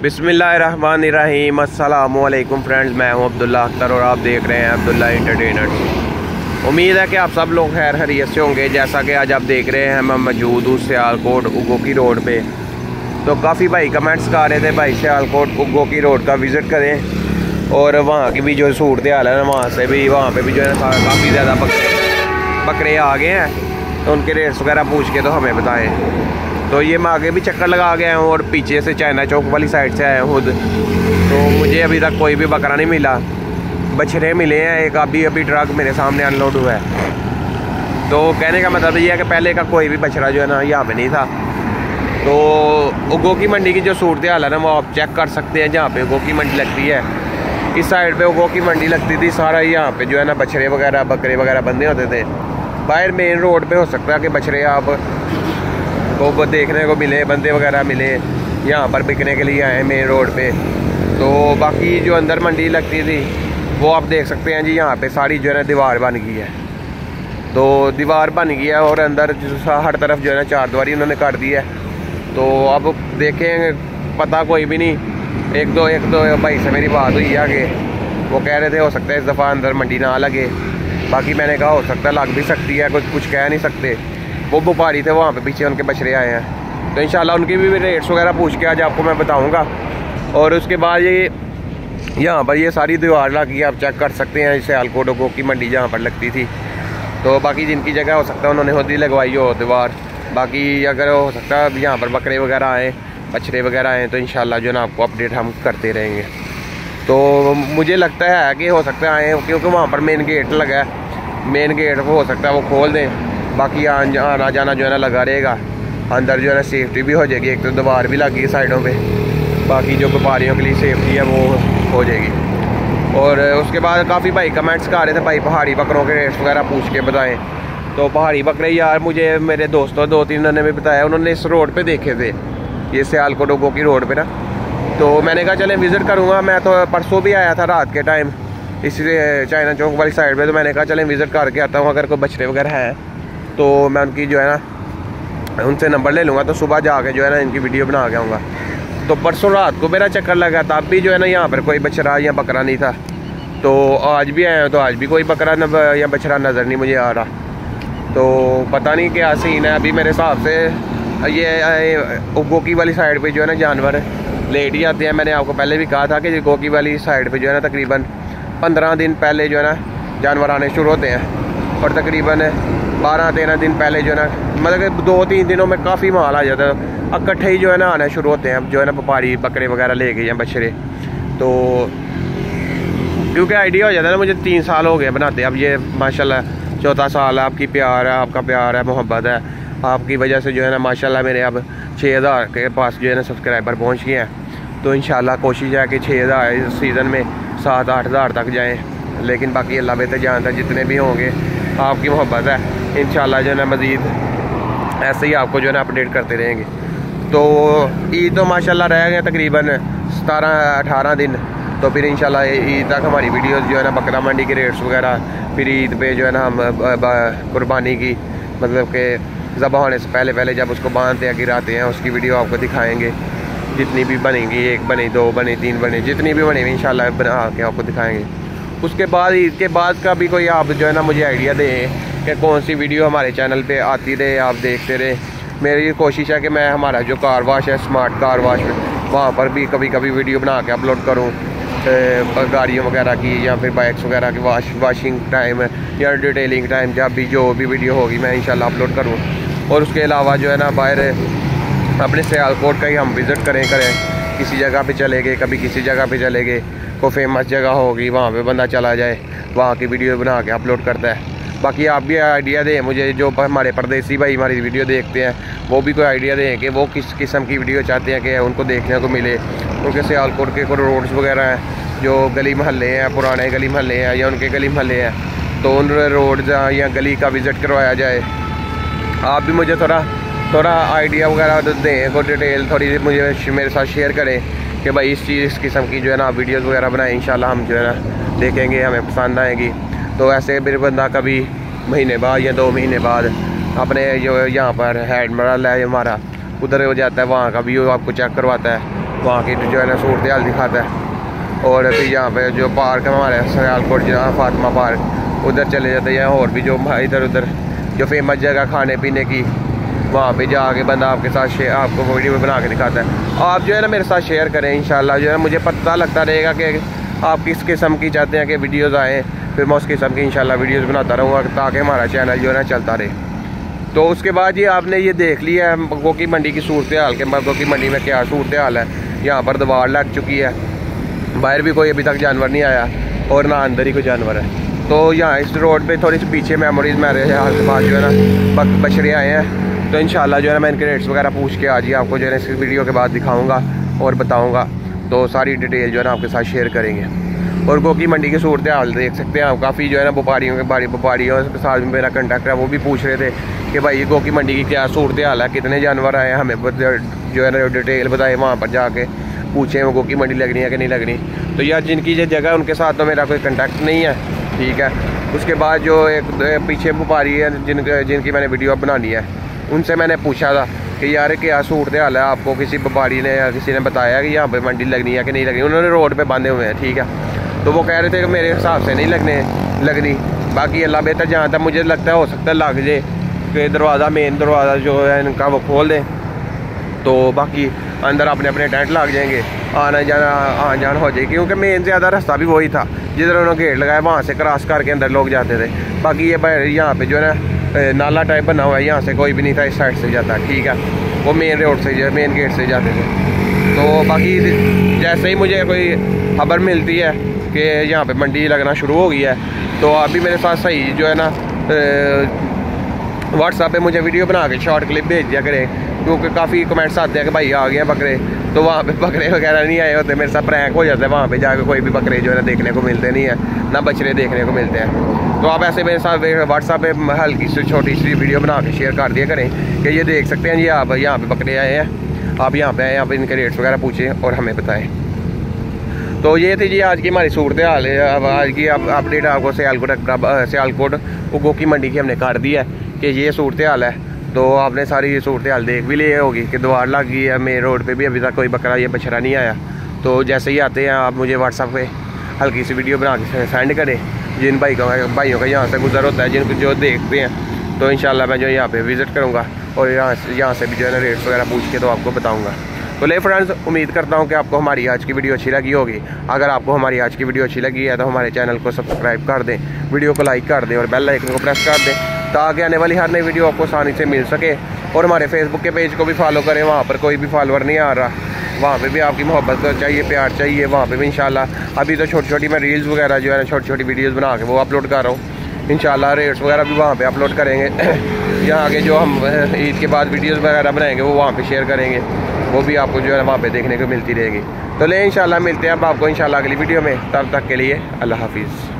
बिस्मिल्लाहिर्रहमानिर्रहीम। अस्सलामु अलैकुम फ्रेंड्स, मैं हूं अब्दुल्ला अख्तर और आप देख रहे हैं अब्दुल्ला एंटरटेनर्स। उम्मीद है कि आप सब लोग खैर खैरियत से होंगे। जैसा कि आज आप देख रहे हैं मैं मौजूद हूँ सियालकोट उगोकी रोड पे। तो काफ़ी भाई कमेंट्स कर रहे थे भाई सियालकोट उगोकी रोड का विज़िट करें और वहाँ की भी जो सूरत हाल है ना वहाँ पे भी जो है काफ़ी ज़्यादा बकरे आ गए हैं, तो उनके रेट्स वगैरह पूछ के तो हमें बताएं। तो ये मैं आगे भी चक्कर लगा गया हूँ और पीछे से चाइना चौक वाली साइड से आया हूँ खुद। तो मुझे अभी तक कोई भी बकरा नहीं मिला। बछड़े मिले हैं, एक अभी ट्रक मेरे सामने अनलोड हुआ है। तो कहने का मतलब ये है कि पहले का कोई भी बछड़ा जो है ना यहाँ पे नहीं था। तो उगोकी मंडी की जो सूरत हाल है ना वो आप चेक कर सकते हैं। जहाँ पे उगोकी मंडी लगती है, इस साइड पे उगोकी मंडी लगती थी, सारा यहाँ पे जो है ना बछड़े वगैरह बकरे वगैरह बंधे होते थे। बाहर मेन रोड पे हो सकता है कि बछड़े आप को देखने को मिले, बंदे वगैरह मिले, यहाँ पर बिकने के लिए आए मेन रोड पे। तो बाकी जो अंदर मंडी लगती थी वो आप देख सकते हैं जी, यहाँ पे सारी जो है ना दीवार बन गई है। तो दीवार बन गई है और अंदर हर तरफ जो है ना चारदीवारी उन्होंने कर दी है। तो अब देखें, पता कोई भी नहीं। एक दो भाई से मेरी बात हुई आगे, वो कह रहे थे हो सकता है इस दफ़ा अंदर मंडी ना लगे। बाकी मैंने कहा हो सकता है लग भी सकती है, कुछ कह नहीं सकते। वो व्यापारी थे वहाँ पे पीछे, उनके बछड़े आए हैं। तो इंशाल्लाह उनकी भी रेट्स वगैरह पूछ के आज आपको मैं बताऊँगा। और उसके बाद ये यहाँ पर ये सारी दीवार लगी, आप चेक कर सकते हैं सियालकोट उगोकी मंडी जहाँ पर लगती थी। तो बाकी जिनकी जगह हो सकता है उन्होंने खुद ही लगवाई हो दीवार। बाकी अगर हो सकता है यहाँ पर बकरे वगैरह आएँ, बछड़े वगैरह आएँ, तो इंशाल्लाह जो है ना आपको अपडेट हम करते रहेंगे। तो मुझे लगता है कि हो सकता है आएँ, क्योंकि वहाँ पर मेन गेट लगा है। मेन गेट हो सकता है वो खोल दें, बाकी आना जाना जो है ना लगा रहेगा। अंदर जो है ना सेफ्टी भी हो जाएगी, एक तो दीवार भी लगी साइडों पे, बाकी जो व्यापारियों के लिए सेफ्टी है वो हो जाएगी। और उसके बाद काफ़ी भाई कमेंट्स कर रहे थे भाई पहाड़ी बकरों के रेट्स वगैरह पूछ के बताएं। तो पहाड़ी बकरे यार मुझे मेरे दोस्तों 2-3 ने भी बताया, उन्होंने इस रोड पर देखे थे, ये सियालकोट उगोकी रोड पर ना। तो मैंने कहा चलें विज़िट करूँगा। मैं तो परसों भी आया था रात के टाइम इसी चाइना चौक वाली साइड पर। तो मैंने कहा चलें विज़िट करके आता हूँ, अगर कोई बछड़े वगैरह हैं तो मैं उनकी जो है ना उनसे नंबर ले लूँगा। तो सुबह जाके जो है ना इनकी वीडियो बना के आऊँगा। तो परसों रात को मेरा चक्कर लगा, तब भी जो है ना यहाँ पर कोई बछड़ा या बकरा नहीं था। तो आज भी आया हूँ तो आज भी कोई बकरा या बछड़ा नज़र नहीं मुझे आ रहा। तो पता नहीं क्या सीन है अभी। मेरे हिसाब से ये उगोकी वाली साइड पर जो है ना जानवर लेट ही आते हैं। मैंने आपको पहले भी कहा था कि उगोकी वाली साइड पर जो है ना तकरीबन 15 दिन पहले जो है ना जानवर आने शुरू होते हैं और तकरीबन 12-13 दिन पहले जो है ना, मतलब कि 2-3 दिनों में काफ़ी माल आ जाता है। इकट्ठे ही जो है ना आना शुरू होते हैं जो है ना व्यापारी बकरे वगैरह ले गए हैं बछड़े। तो क्योंकि आइडिया हो जाता है ना, मुझे 3 साल हो गए बनाते। अब ये माशाल्लाह 4था साल है। आपकी प्यार है, आपका प्यार है, मोहब्बत है, आपकी वजह से जो है ना माशाल्लाह मेरे अब 6000 के पास जो है ना सब्सक्राइबर पहुँच गए हैं। तो इंशाल्लाह कोशिश है कि 6000 इस सीज़न में 7-8 हज़ार तक जाएँ। लेकिन बाकी अल्लाह बेहतर जानता है, जितने भी होंगे आपकी मोहब्बत है, इंशाल्लाह जो है ना मज़ीद ऐसे ही आपको जो है ना अपडेट करते रहेंगे। तो ईद तो माशाल्लाह रह गए तकरीबन 17-18 दिन। तो फिर इंशाल्लाह ईद तक हमारी वीडियोस जो है ना बकरा मंडी के रेट्स वगैरह, फिर ईद पे जो है ना हम कुर्बानी की मतलब के ज़बह होने से पहले जब उसको बांधते हैं गिराते हैं उसकी वीडियो आपको दिखाएँगे। जितनी भी बनेंगी, 1 बने, 2 बने, 3 बने, जितनी भी बनेंगी इंशाल्लाह बना के आपको दिखाएँगे। उसके बाद ईद के बाद का भी कोई आप जो है ना मुझे आइडिया दें कि कौन सी वीडियो हमारे चैनल पे आती रहे, आप देखते रहे। मेरी कोशिश है कि मैं हमारा जो कार वाश है स्मार्ट कार वाश, वहाँ पर भी कभी वीडियो बना के अपलोड करूँ गाड़ियों वगैरह की या फिर बाइक्स वगैरह की वाशिंग टाइम या डिटेलिंग टाइम, जब भी जो भी वीडियो होगी मैं इंशाल्लाह अपलोड करूँ। और उसके अलावा जो है ना बाहर अपने सियालकोट का ही हम विज़िट करें किसी जगह पे चले गए, कभी किसी जगह पे चले गए, कोई फेमस जगह होगी वहाँ पे बंदा चला जाए, वहाँ की वीडियो बना के अपलोड करता है। बाकी आप भी आइडिया दें मुझे, जो हमारे परदेसी भाई हमारी वीडियो देखते हैं वो भी कोई आइडिया दें कि वो किस किस्म की वीडियो चाहते हैं कि उनको देखने को मिले। उनके सियालकोट के कोई रोड्स वगैरह हैं, जो गली मोहल्ले हैं, पुराने गली मोहल्ले हैं या उनके गली मोहल्ले हैं, तो उन रोड्स या गली का विज़िट करवाया जाए। आप भी मुझे थोड़ा आइडिया वगैरह दें, कोई डिटेल थोड़ी मुझे मेरे साथ शेयर करें कि भाई इस किस्म की जो है ना वीडियोस वगैरह बनाएं। इंशाल्लाह हम जो है ना देखेंगे, हमें पसंद आएगी। तो ऐसे मेरे बंदा कभी महीने बाद या 2 महीने बाद अपने जो यहाँ पर हेड मरल है हमारा उधर हो जाता है, वहाँ का व्यू आपको चेक करवाता है। वहाँ की जो है ना सूरत हाल दिखाता है। और फिर यहाँ पे जो पार्क है हमारे सियालकोट जहाँ फातिमा पार्क, उधर चले जाते हैं। और भी जो इधर उधर जो फेमस जगह खाने पीने की, वहाँ पे जाके बंदा आपके साथ आपको वीडियो में बना के दिखाता है। आप जो है ना मेरे साथ शेयर करें, इंशाल्लाह जो है मुझे पता लगता रहेगा कि आप किस किस्म की चाहते हैं कि वीडियोज़ आएँ, फिर मैं उस किस्म की इंशाल्लाह वीडियोज़ बनाता रहूँगा ताकि हमारा चैनल जो है ना चलता रहे। तो उसके बाद ये आपने ये देख लिया है गोकी मंडी की सूरत हाल के गोकी मंडी में क्या सूरत हाल है। यहाँ पर दीवार लग चुकी है, बाहर भी कोई अभी तक जानवर नहीं आया और ना अंदर ही कोई जानवर है। तो यहाँ इस रोड पे थोड़ी सी पीछे मेमोरीज मेरे हाल के पास जो है ना बछड़े आए हैं। तो इंशाल्लाह जो है ना मैं इनके रेट्स वगैरह पूछ के आज ही आपको जो है इस वीडियो के बाद दिखाऊँगा और बताऊँगा। तो सारी डिटेल जो है ना आपके साथ शेयर करेंगे। और गोकी मंडी की सूरत हाल देख सकते हैं आप, काफ़ी जो है ना व्यापारियों के साथ में मेरा कंटेक्ट है, वो भी पूछ रहे थे कि भाई गोकी मंडी की क्या सूरत हाल है, कितने जानवर आए हैं, हमें जो है ना डिटेल बताए, वहाँ पर जाके पूछें वो गोकी मंडी लगनी है कि नहीं लगनी। तो यार जिनकी ये जगह उनके साथ तो मेरा कोई कंटेक्ट नहीं है, ठीक है। उसके बाद जो एक पीछे व्यापारी है जिनकी मैंने वीडियो बनानी है, उनसे मैंने पूछा था कि यार क्या सूरत हाल है, आपको किसी व्यापारी ने या किसी ने बताया कि यहाँ पर मंडी लगनी है कि नहीं लगनी। उन्होंने रोड पर बांधे हुए हैं, ठीक है। तो वो कह रहे थे कि मेरे हिसाब से नहीं लगनी। बाकी अल्लाह बेहतर, जहाँ तक मुझे लगता है हो सकता है लग जाए कि दरवाज़ा मेन दरवाज़ा जो है इनका वो खोल दें, तो बाकी अंदर अपने अपने टेंट लग जाएंगे, आना जान हो जाएगी। क्योंकि मेन ज़्यादा रास्ता भी वही था जिधर उन्होंने गेट लगाया, वहाँ से क्रॉस करके अंदर लोग जाते थे। बाकी ये यहाँ पे जो है ना नाला टाइप बना हुआ है, यहाँ से कोई भी नहीं था इस साइड से जाता, ठीक है। वो मेन रोड से मेन गेट से जाते थे। तो बाकी जैसे ही मुझे कोई खबर मिलती है कि यहाँ पे मंडी लगना शुरू हो गई है, तो आप भी मेरे साथ सही जो है ना व्हाट्सएप पे मुझे वीडियो बना के शॉर्ट क्लिप भेज दिया करें। क्योंकि काफ़ी कमेंट्स आते हैं कि भाई आ गए हैं बकरे, तो वहाँ पे बकरे वगैरह नहीं आए होते, मेरे साथ प्रैंक हो जाता है। वहाँ पे जाके कोई भी बकरे जो है ना देखने को मिलते नहीं है, ना बछड़े देखने को मिलते हैं। तो आप ऐसे मेरे साथ व्हाट्सएप पे हल्की सी छोटी सी वीडियो बना के शेयर कर दिया करें कि ये देख सकते हैं जी आप यहाँ पे बकरे आए हैं, आप यहाँ पे आए, यहाँ पे इनके रेट्स वगैरह पूछें और हमें बताएं। तो ये थी जी आज की हमारी सूरत हाल है। अब आज की अपडेट आपको सियालकोट गोकी मंडी की हमने कर दी है कि ये सूरत हाल है। तो आपने सारी सूरत हाल देख भी ली होगी कि दीवार लग गई है, मेन रोड पे भी अभी तक कोई बकरा ये बछड़ा नहीं आया। तो जैसे ही आते हैं आप मुझे व्हाट्सएप पे हल्की सी वीडियो बना के सेंड करें, जिन भाइयों का यहाँ से गुजर होता है, जिनको जो देखते हैं, तो इंशाल्लाह मैं जो यहाँ पे विज़िट करूँगा और यहाँ से भी जो है ना रेट्स वगैरह पूछ के तो आपको बताऊँगा। तो ले फ्रेंड्स, उम्मीद करता हूँ कि आपको हमारी आज की वीडियो अच्छी लगी होगी। अगर आपको हमारी आज की वीडियो अच्छी लगी है तो हमारे चैनल को सब्सक्राइब कर दें, वीडियो को लाइक कर दें और बेल आइकन को प्रेस कर दें, ताकि आने वाली हर नई वीडियो आपको आसानी से मिल सके। और हमारे फेसबुक के पेज को भी फॉलो करें, वहाँ पर कोई भी फॉलोअर नहीं आ रहा, वहाँ पे भी आपकी मोहब्बत चाहिए, प्यार चाहिए। वहाँ पे भी इंशाल्लाह अभी तो छोटी छोटी मैं रील्स वगैरह जो है ना छोटी छोटी वीडियोज़ बना के वो अपलोड कर रहा हूँ। इंशाल्लाह रेट्स वगैरह भी वहाँ पे अपलोड करेंगे। यहाँ आगे जो हम ईद के बाद वीडियोज़ वगैरह बनाएंगे वो वहाँ पे शेयर करेंगे, वो भी आपको जो है वहाँ पे देखने को मिलती रहेगी। तो ले इंशाल्लाह मिलते हैं अब आपको इंशाल्लाह अगली वीडियो में, तब तक के लिए अल्लाह हाफिज़।